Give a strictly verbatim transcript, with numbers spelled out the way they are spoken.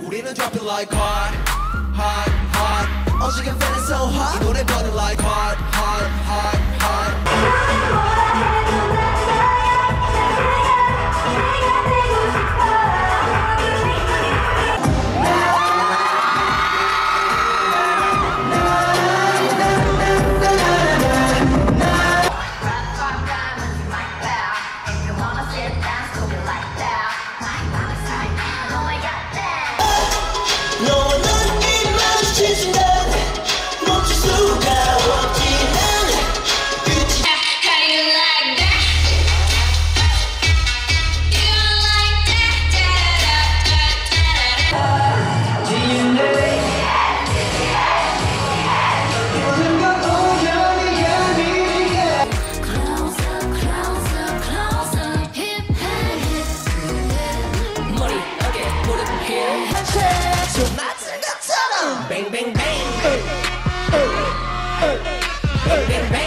우리는 dropping like hot, hot, hot. 어지간 feeling so hot. 이 노래 burning like hot, hot, hot, hot. Bang, bang, bang. Bang, bang, bang.